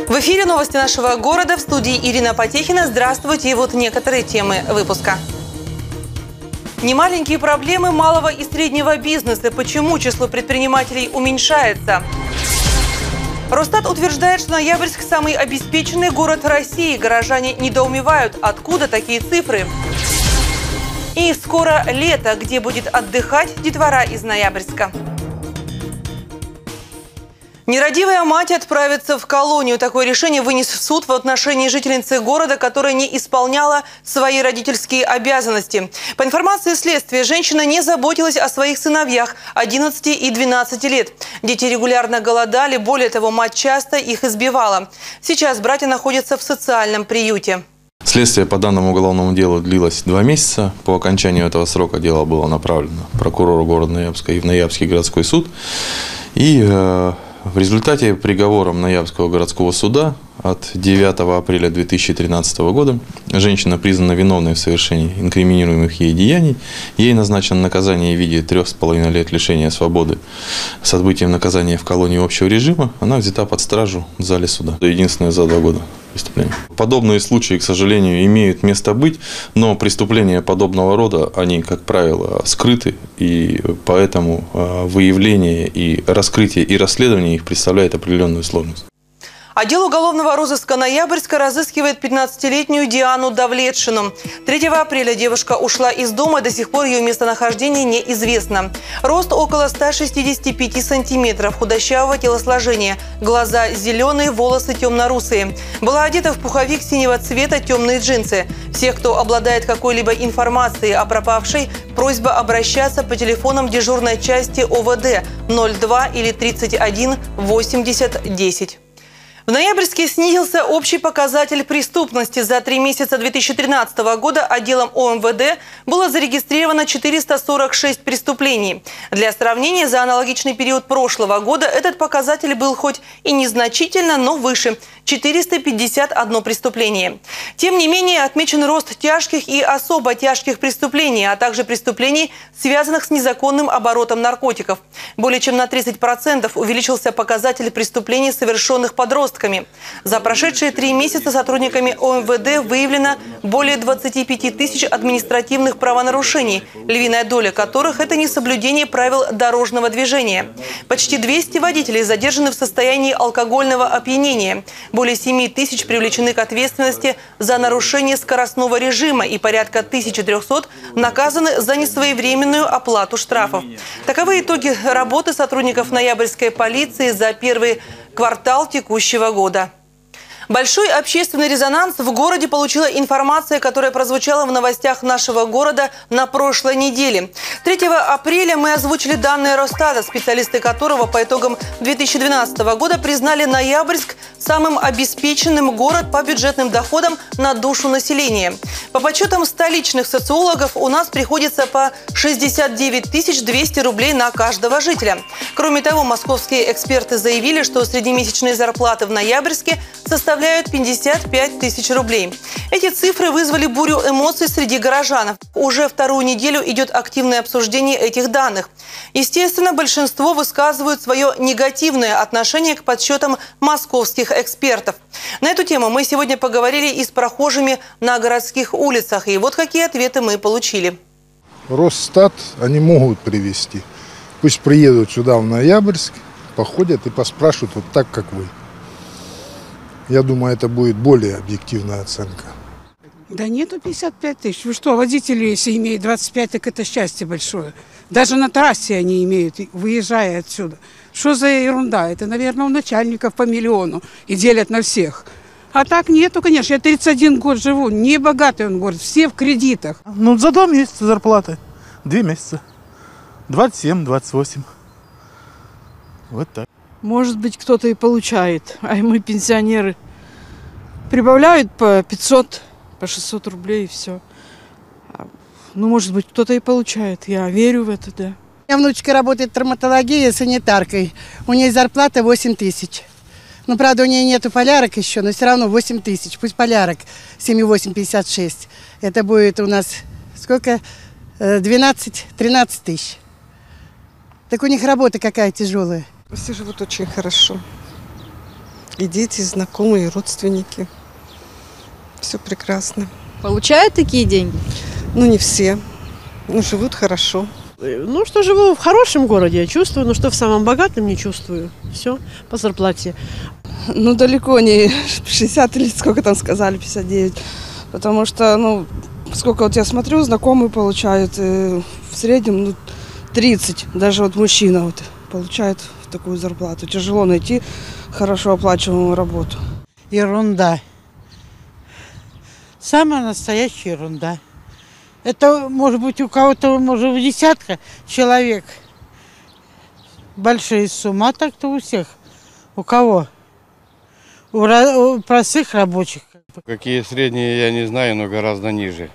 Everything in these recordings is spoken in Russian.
В эфире новости нашего города, в студии Ирина Потехина. Здравствуйте, и вот некоторые темы выпуска. Немаленькие проблемы малого и среднего бизнеса. Почему число предпринимателей уменьшается? Росстат утверждает, что Ноябрьск – самый обеспеченный город России. Горожане недоумевают, откуда такие цифры. И скоро лето, где будет отдыхать детвора из Ноябрьска. Нерадивая мать отправится в колонию. Такое решение вынес суд в отношении жительницы города, которая не исполняла свои родительские обязанности. По информации следствия, женщина не заботилась о своих сыновьях 11 и 12 лет. Дети регулярно голодали, более того, мать часто их избивала. Сейчас братья находятся в социальном приюте. Следствие по данному уголовному делу длилось 2 месяца. По окончанию этого срока дело было направлено прокурору города Ноябрьска и в Ноябрьский городской суд. И в результате приговором Ноябрьского городского суда от 9 апреля 2013 года женщина признана виновной в совершении инкриминируемых ей деяний. Ей назначено наказание в виде 3,5 лет лишения свободы с отбытием наказания в колонии общего режима. Она взята под стражу в зале суда. Единственное за 2 года преступления. Подобные случаи, к сожалению, имеют место быть, но преступления подобного рода, они, как правило, скрыты, и поэтому выявление и раскрытие и расследование их представляет определенную сложность. Отдел уголовного розыска Ноябрьска разыскивает 15-летнюю Диану Давлетшину. 3 апреля девушка ушла из дома, до сих пор ее местонахождение неизвестно. Рост около 165 сантиметров, худощавого телосложения, глаза зеленые, волосы темно-русые. Была одета в пуховик синего цвета, темные джинсы. Всех, кто обладает какой-либо информацией о пропавшей, просьба обращаться по телефонам дежурной части ОВД 02 или 31 80 10. В Ноябрьске снизился общий показатель преступности. За 3 месяца 2013 года отделом ОМВД было зарегистрировано 446 преступлений. Для сравнения, за аналогичный период прошлого года этот показатель был хоть и незначительно, но выше – 451 преступление. Тем не менее, отмечен рост тяжких и особо тяжких преступлений, а также преступлений, связанных с незаконным оборотом наркотиков. Более чем на 30% увеличился показатель преступлений, совершенных подростками. За прошедшие 3 месяца сотрудниками ОМВД выявлено более 25 тысяч административных правонарушений, львиная доля которых – это несоблюдение правил дорожного движения. Почти 200 водителей задержаны в состоянии алкогольного опьянения. Более 7 тысяч привлечены к ответственности за нарушение скоростного режима и порядка 1300 наказаны за несвоевременную оплату штрафов. Таковы итоги работы сотрудников Ноябрьской полиции за первый квартал текущего года. Большой общественный резонанс в городе получила информация, которая прозвучала в новостях нашего города на прошлой неделе. 3 апреля мы озвучили данные Росстата, специалисты которого по итогам 2012 года признали Ноябрьск самым обеспеченным городом по бюджетным доходам на душу населения. По подсчетам столичных социологов, у нас приходится по 69 200 рублей на каждого жителя. Кроме того, московские эксперты заявили, что среднемесячные зарплаты в Ноябрьске составляют 55 тысяч рублей. Эти цифры вызвали бурю эмоций среди горожан. Уже 2-ю неделю идет активное обсуждение этих данных. Естественно, большинство высказывают свое негативное отношение к подсчетам московских экспертов. На эту тему мы сегодня поговорили и с прохожими на городских улицах. И вот какие ответы мы получили. Росстат они могут привести. Пусть приедут сюда, в Ноябрьск, походят и поспрашивают вот так, как вы. Я думаю, это будет более объективная оценка. Да нету 55 тысяч. Вы что, водители, если имеют 25, так это счастье большое. Даже на трассе они имеют, выезжая отсюда. Что за ерунда? Это, наверное, у начальников по миллиону и делят на всех. А так нету, конечно. Я 31 год живу, не богатый он город, все в кредитах. Ну, за 2 месяца зарплаты. 2 месяца. 27, 28. Вот так. Может быть, кто-то и получает, а мы, пенсионеры, прибавляют по 500, по 600 рублей и все. Ну, может быть, кто-то и получает. Я верю в это, да. У меня внучка работает травматологией, санитаркой. У нее зарплата 8 тысяч. Ну, правда, у нее нету полярок еще, но все равно 8 тысяч. Пусть полярок 7,8, 56. Это будет у нас сколько? 12-13 тысяч. Так у них работа какая тяжелая. Все живут очень хорошо. И дети, и знакомые, и родственники. Все прекрасно. Получают такие деньги? Ну, не все. Но живут хорошо. Ну, что живу в хорошем городе, я чувствую, но что в самом богатом не чувствую. Все по зарплате. Ну, далеко не 60 или сколько там сказали, 59. Потому что, ну, сколько вот я смотрю, знакомые получают в среднем 30. Даже вот мужчина вот получает такую зарплату. Тяжело найти хорошо оплачиваемую работу. Ерунда. Самая настоящая ерунда. Это, может быть, у кого-то, может, в десятка человек большие суммы, а так-то у всех. У кого? У простых рабочих. Какие средние, я не знаю, но гораздо ниже.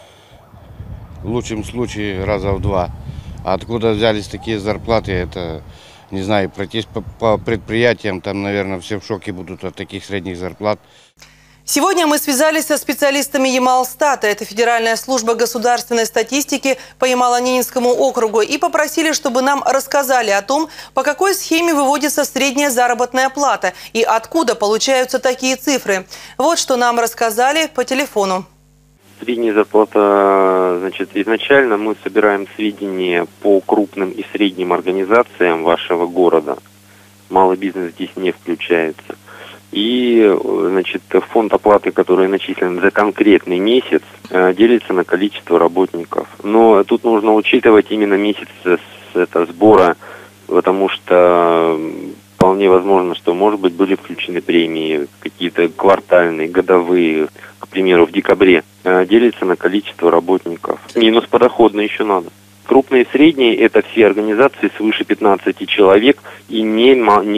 В лучшем случае раза в 2. А откуда взялись такие зарплаты, это, не знаю, пройтись по предприятиям, там, наверное, все в шоке будут от таких средних зарплат. Сегодня мы связались со специалистами Ямалстата, это Федеральная служба государственной статистики по Ямало-Ненецкому округу, и попросили, чтобы нам рассказали о том, по какой схеме выводится средняя заработная плата и откуда получаются такие цифры. Вот что нам рассказали по телефону. Средняя зарплата, значит, изначально мы собираем сведения по крупным и средним организациям вашего города. Малый бизнес здесь не включается. И, значит, фонд оплаты, который начислен за конкретный месяц, делится на количество работников. Но тут нужно учитывать именно месяц сбора, потому что вполне возможно, что, может быть, были включены премии какие-то квартальные, годовые, к примеру, в декабре. Делится на количество работников. Минус подоходный еще надо. Крупные и средние – это все организации свыше 15 человек и не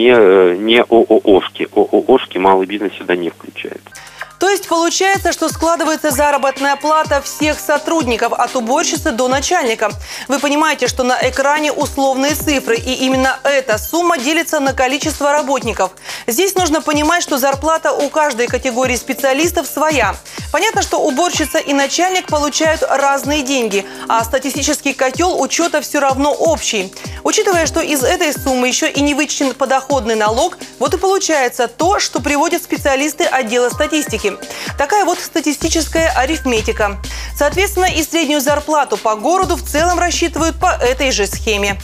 ОООшки. ОООшки малый бизнес сюда не включает. То есть получается, что складывается заработная плата всех сотрудников, от уборщицы до начальника. Вы понимаете, что на экране условные цифры, и именно эта сумма делится на количество работников. Здесь нужно понимать, что зарплата у каждой категории специалистов своя. Понятно, что уборщица и начальник получают разные деньги, а статистический котел учета все равно общий. Учитывая, что из этой суммы еще и не вычтен подоходный налог, вот и получается то, что приводят специалисты отдела статистики. Такая вот статистическая арифметика. Соответственно, и среднюю зарплату по городу в целом рассчитывают по этой же схеме.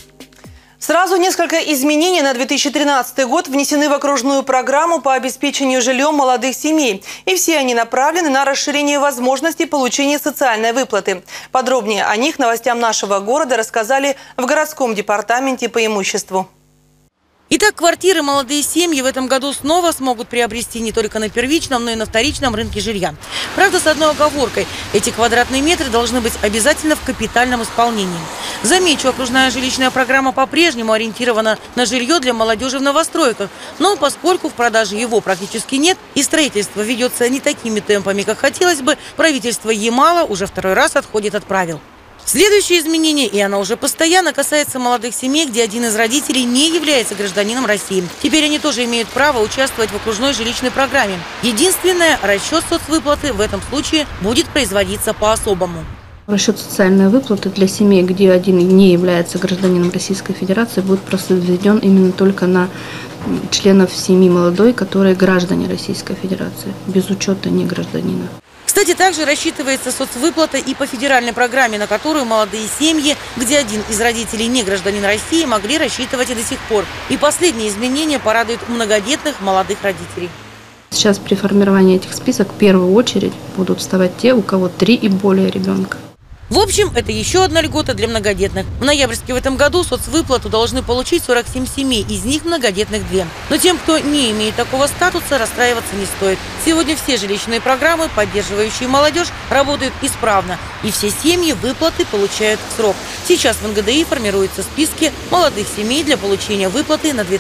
Сразу несколько изменений на 2013 год внесены в окружную программу по обеспечению жильем молодых семей. И все они направлены на расширение возможностей получения социальной выплаты. Подробнее о них новостям нашего города рассказали в городском департаменте по имуществу. Итак, квартиры молодые семьи в этом году снова смогут приобрести не только на первичном, но и на вторичном рынке жилья. Правда, с одной оговоркой – эти квадратные метры должны быть обязательно в капитальном исполнении. Замечу, окружная жилищная программа по-прежнему ориентирована на жилье для молодежи в новостройках. Но поскольку в продаже его практически нет и строительство ведется не такими темпами, как хотелось бы, правительство Ямала уже второй раз отходит от правил. Следующее изменение, и оно уже постоянно, касается молодых семей, где один из родителей не является гражданином России. Теперь они тоже имеют право участвовать в окружной жилищной программе. Единственное, расчет соцвыплаты в этом случае будет производиться по-особому. Расчет социальной выплаты для семей, где один не является гражданином Российской Федерации, будет произведен именно только на членов семьи молодой, которые граждане Российской Федерации, без учета не гражданина. Кстати, также рассчитывается соцвыплата и по федеральной программе, на которую молодые семьи, где один из родителей не гражданин России, могли рассчитывать и до сих пор. И последние изменения порадуют многодетных молодых родителей. Сейчас при формировании этих список в первую очередь будут вставать те, у кого 3 и более ребенка. В общем, это еще одна льгота для многодетных. В ноябрьске в этом году соцвыплату должны получить 47 семей, из них многодетных 2. Но тем, кто не имеет такого статуса, расстраиваться не стоит. Сегодня все жилищные программы, поддерживающие молодежь, работают исправно. И все семьи выплаты получают в срок. Сейчас в НГДИ формируются списки молодых семей для получения выплаты на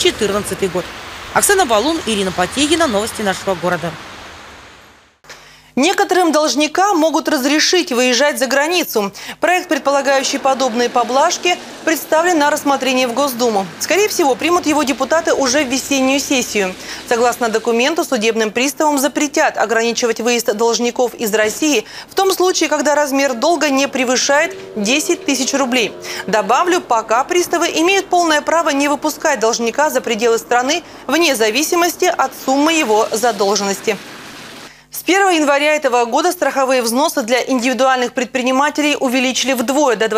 2014 год. Оксана Балун, Ирина Потегина. Новости нашего города. Некоторым должникам могут разрешить выезжать за границу. Проект, предполагающий подобные поблажки, представлен на рассмотрение в Госдуму. Скорее всего, примут его депутаты уже в весеннюю сессию. Согласно документу, судебным приставам запретят ограничивать выезд должников из России в том случае, когда размер долга не превышает 10 тысяч рублей. Добавлю, пока приставы имеют полное право не выпускать должника за пределы страны вне зависимости от суммы его задолженности. С 1 января этого года страховые взносы для индивидуальных предпринимателей увеличили вдвое до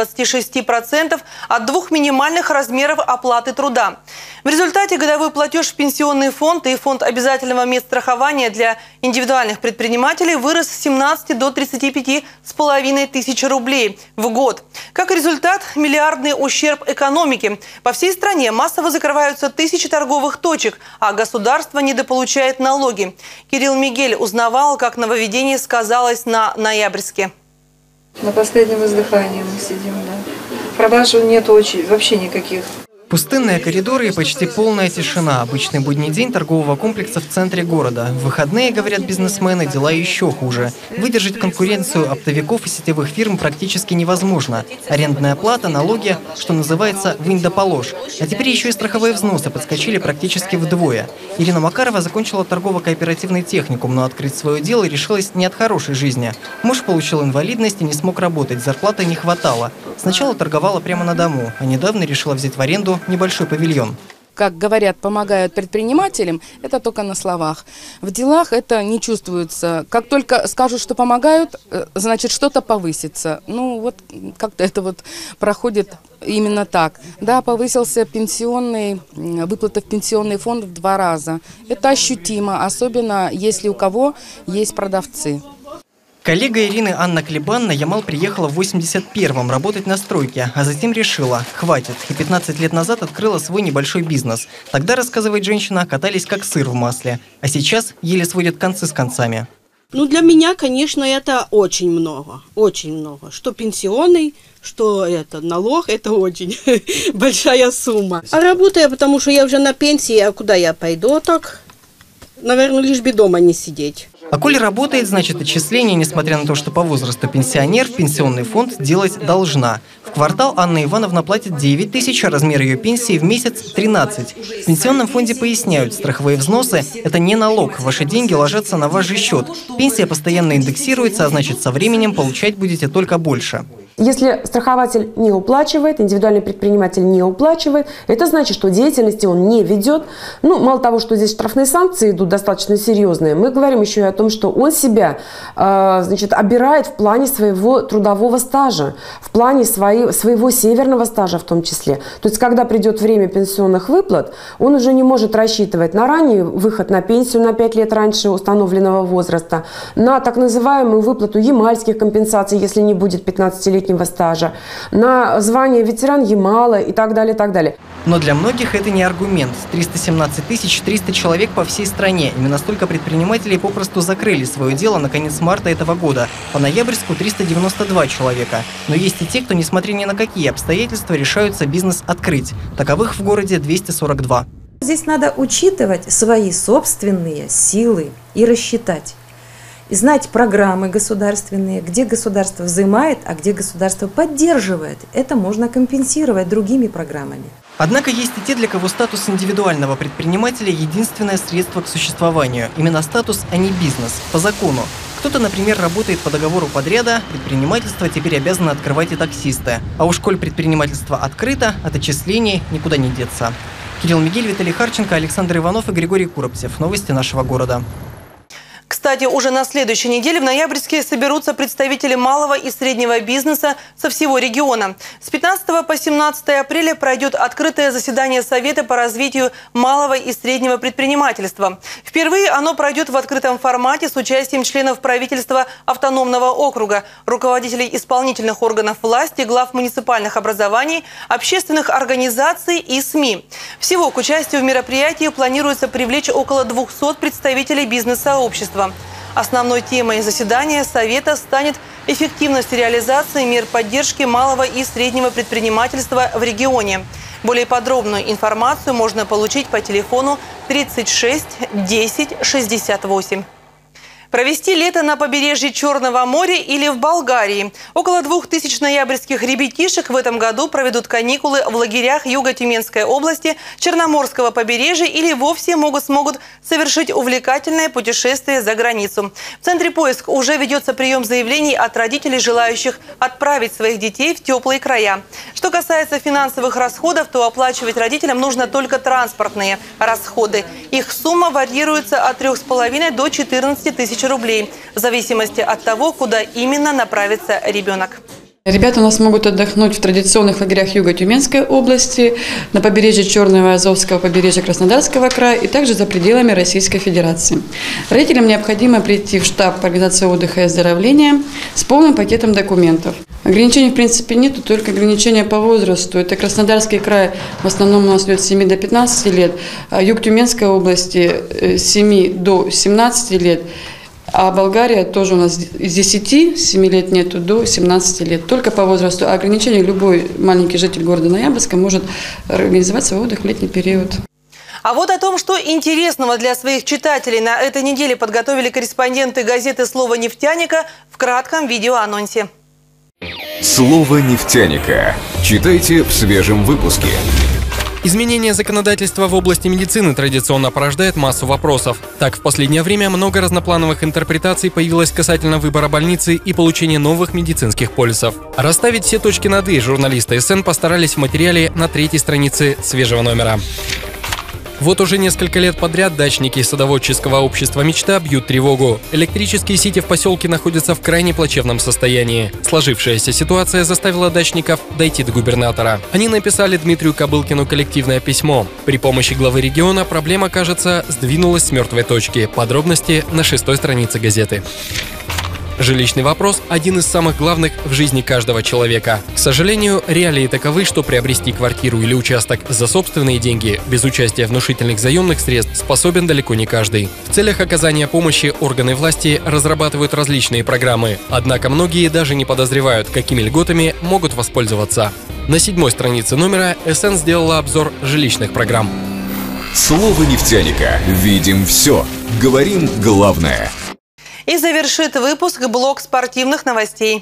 26% от двух минимальных размеров оплаты труда. В результате годовой платеж в пенсионный фонд и фонд обязательного медстрахования для индивидуальных предпринимателей вырос с 17 до 35,5 тысяч рублей в год. Как результат, миллиардный ущерб экономике. По всей стране массово закрываются тысячи торговых точек, а государство недополучает налоги. Кирилл Мигель узнавал, как нововведение сказалось на Ноябрьске. На последнем издыхании мы сидим, да. Продаж нет вообще никаких. Пустынные коридоры и почти полная тишина. Обычный будний день торгового комплекса в центре города. В выходные, говорят бизнесмены, дела еще хуже. Выдержать конкуренцию оптовиков и сетевых фирм практически невозможно. Арендная плата, налоги, что называется, вынь да положь. А теперь еще и страховые взносы подскочили практически вдвое. Ирина Макарова закончила торгово-кооперативный техникум, но открыть свое дело решилась не от хорошей жизни. Муж получил инвалидность и не смог работать, зарплаты не хватало. Сначала торговала прямо на дому, а недавно решила взять в аренду небольшой павильон. Как говорят, помогают предпринимателям, это только на словах. В делах это не чувствуется. Как только скажут, что помогают, значит, что-то повысится. Ну, вот как-то это вот проходит именно так. Да, повысился выплата в пенсионный фонд в 2 раза. Это ощутимо, особенно если у кого есть продавцы. Коллега Ирины Анна Клебанна Ямал приехала в 81-м работать на стройке, а затем решила – хватит. И 15 лет назад открыла свой небольшой бизнес. Тогда, рассказывает женщина, катались как сыр в масле. А сейчас еле сводят концы с концами. Ну, для меня, конечно, это очень много. Очень много. Что пенсионный, что это налог, это очень большая сумма. А работаю я, потому что я уже на пенсии, а куда я пойду так? Наверное, лишь бы дома не сидеть. А коль работает, значит, отчисление, несмотря на то, что по возрасту пенсионер, в пенсионный фонд делать должна. В квартал Анна Ивановна платит 9 тысяч, а размер ее пенсии в месяц 13. В пенсионном фонде поясняют, страховые взносы – это не налог, ваши деньги ложатся на ваш же счет. Пенсия постоянно индексируется, а значит, со временем получать будете только больше. Если страхователь не уплачивает, индивидуальный предприниматель не уплачивает, это значит, что деятельности он не ведет. Ну, мало того, что здесь штрафные санкции идут достаточно серьезные, мы говорим еще и о том, что он себя, обирает в плане своего трудового стажа, в плане своего северного стажа в том числе. То есть, когда придет время пенсионных выплат, он уже не может рассчитывать на ранний выход на пенсию на 5 лет раньше установленного возраста, на так называемую выплату ямальских компенсаций, если не будет 15-летнего стажа, на звание ветеран Ямала и так далее, и так далее. Но для многих это не аргумент. 317 300 человек по всей стране. Именно столько предпринимателей попросту закрыли свое дело на конец марта этого года. По Ноябрьску 392 человека. Но есть и те, кто, несмотря ни на какие обстоятельства, решаются бизнес открыть. Таковых в городе 242. Здесь надо учитывать свои собственные силы и рассчитать. И знать программы государственные, где государство взимает, а где государство поддерживает. Это можно компенсировать другими программами. Однако есть и те, для кого статус индивидуального предпринимателя – единственное средство к существованию. Именно статус, а не бизнес. По закону. Кто-то, например, работает по договору подряда, предпринимательство теперь обязаны открывать и таксисты. А уж коль предпринимательство открыто, от отчислений никуда не деться. Кирилл Мигель, Виталий Харченко, Александр Иванов и Григорий Куропцев. Новости нашего города. Кстати, уже на следующей неделе в Ноябрьске соберутся представители малого и среднего бизнеса со всего региона. С 15 по 17 апреля пройдет открытое заседание Совета по развитию малого и среднего предпринимательства. Впервые оно пройдет в открытом формате с участием членов правительства автономного округа, руководителей исполнительных органов власти, глав муниципальных образований, общественных организаций и СМИ. Всего к участию в мероприятии планируется привлечь около 200 представителей бизнес-сообщества. Основной темой заседания Совета станет эффективность реализации мер поддержки малого и среднего предпринимательства в регионе. Более подробную информацию можно получить по телефону 36 10 68. Провести лето на побережье Черного моря или в Болгарии. Около 2000 ноябрьских ребятишек в этом году проведут каникулы в лагерях Юго-Тюменской области, Черноморского побережья или вовсе смогут совершить увлекательное путешествие за границу. В Центре «Поиск» уже ведется прием заявлений от родителей, желающих отправить своих детей в теплые края. Что касается финансовых расходов, то оплачивать родителям нужно только транспортные расходы. Их сумма варьируется от 3,5 до 14 тысяч рублей, в зависимости от того, куда именно направится ребенок. Ребята у нас могут отдохнуть в традиционных лагерях Юго-Тюменской области, на побережье Черного и Азовского побережья Краснодарского края и также за пределами Российской Федерации. Родителям необходимо прийти в штаб по организации отдыха и оздоровления с полным пакетом документов. Ограничений в принципе нет, только ограничения по возрасту. Это Краснодарский край, в основном у нас идет с 7 до 15 лет, а Юг Тюменской области с 7 до 17 лет. А Болгария тоже у нас с 10, 7 лет нету, до 17 лет. Только по возрасту. А ограничение любой маленький житель города Ноябрьска может организовать свой отдых в летний период. А вот о том, что интересного для своих читателей на этой неделе подготовили корреспонденты газеты «Слово нефтяника» в кратком видеоанонсе. Слово нефтяника. Читайте в свежем выпуске. Изменение законодательства в области медицины традиционно порождает массу вопросов. Так, в последнее время много разноплановых интерпретаций появилось касательно выбора больницы и получения новых медицинских полисов. Расставить все точки над «и» журналисты СН постарались в материале на 3-й странице свежего номера. Вот уже несколько лет подряд дачники садоводческого общества «Мечта» бьют тревогу. Электрические сети в поселке находятся в крайне плачевном состоянии. Сложившаяся ситуация заставила дачников дойти до губернатора. Они написали Дмитрию Кобылкину коллективное письмо. При помощи главы региона проблема, кажется, сдвинулась с мертвой точки. Подробности на 6-й странице газеты. Жилищный вопрос – один из самых главных в жизни каждого человека. К сожалению, реалии таковы, что приобрести квартиру или участок за собственные деньги без участия внушительных заемных средств способен далеко не каждый. В целях оказания помощи органы власти разрабатывают различные программы, однако многие даже не подозревают, какими льготами могут воспользоваться. На 7-й странице номера СН сделала обзор жилищных программ. Слово нефтяника. Видим все. Говорим главное. И завершит выпуск блок спортивных новостей.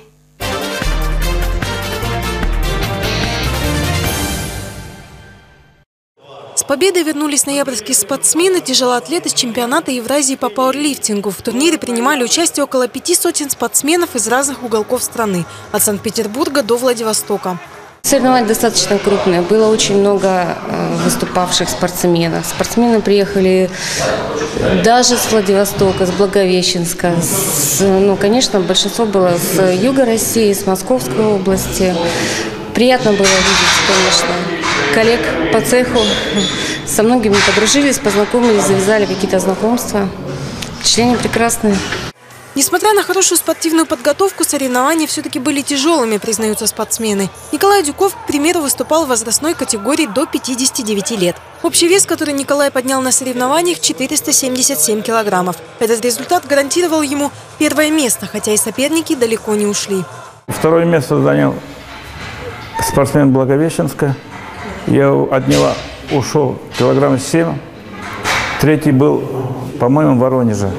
С победой вернулись ноябрьские спортсмены, тяжелоатлеты с чемпионата Евразии по пауэрлифтингу. В турнире принимали участие около 500 спортсменов из разных уголков страны, от Санкт-Петербурга до Владивостока. Соревнования достаточно крупные. Было очень много выступавших спортсменов. Спортсмены приехали даже с Владивостока, с Благовещенска. Конечно, большинство было с юга России, с Московской области. Приятно было видеть, конечно, коллег по цеху. Со многими подружились, познакомились, завязали какие-то знакомства. Впечатления прекрасные. Несмотря на хорошую спортивную подготовку, соревнования все-таки были тяжелыми, признаются спортсмены. Николай Дюков, к примеру, выступал в возрастной категории до 59 лет. Общий вес, который Николай поднял на соревнованиях, 477 килограммов. Этот результат гарантировал ему первое место, хотя и соперники далеко не ушли. Второе место занял спортсмен Благовещенска. Я от него ушел килограмм 7. Третий был, по-моему, в Воронеже.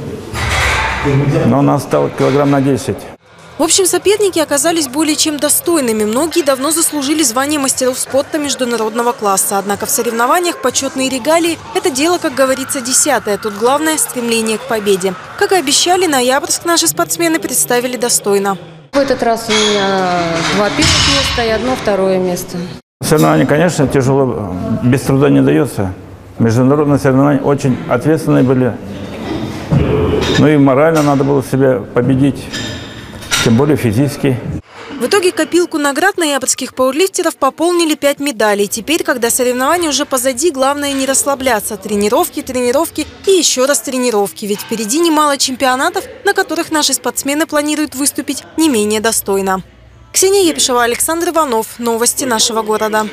Но он отстал килограмм на 10. В общем, соперники оказались более чем достойными. Многие давно заслужили звание мастеров спорта международного класса. Однако в соревнованиях почетные регалии – это дело, как говорится, 10-е. Тут главное – стремление к победе. Как и обещали, Ноябрьск наши спортсмены представили достойно. В этот раз у меня 2 первых места и 1 второе место. Соревнования, конечно, тяжело, без труда не дается. Международные соревнования очень ответственные были. Ну и морально надо было себя победить, тем более физически. В итоге копилку наград ноябрьских пауэрлифтеров пополнили 5 медалей. Теперь, когда соревнования уже позади, главное не расслабляться. Тренировки, тренировки и еще раз тренировки. Ведь впереди немало чемпионатов, на которых наши спортсмены планируют выступить не менее достойно. Ксения Епишева, Александр Иванов. Новости нашего города.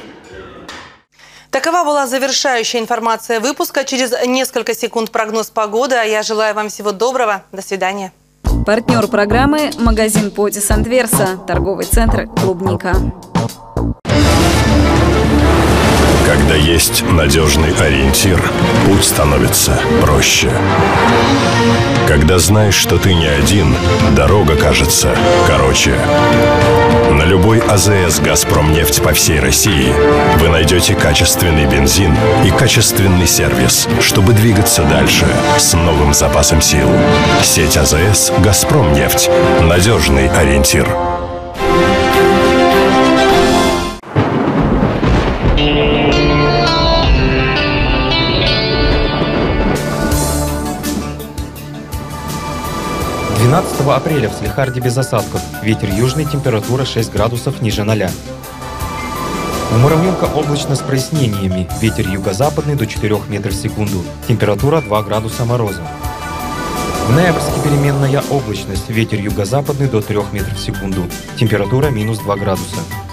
Такова была завершающая информация выпуска. Через несколько секунд прогноз погоды. А я желаю вам всего доброго. До свидания. Партнер программы – магазин «Потис Антверса», торговый центр «Клубника». Когда есть надежный ориентир, путь становится проще. Когда знаешь, что ты не один, дорога кажется короче. На любой АЗС «Газпромнефть» по всей России вы найдете качественный бензин и качественный сервис, чтобы двигаться дальше с новым запасом сил. Сеть АЗС «Газпромнефть» – надежный ориентир. апреля в Салехарде без осадков. Ветер южный, температура 6 градусов ниже 0. В Муравленко облачно с прояснениями. Ветер юго-западный до 4 метров в секунду. Температура 2 градуса мороза. В Ноябрьске переменная облачность. Ветер юго-западный до 3 метров в секунду. Температура -2 градуса.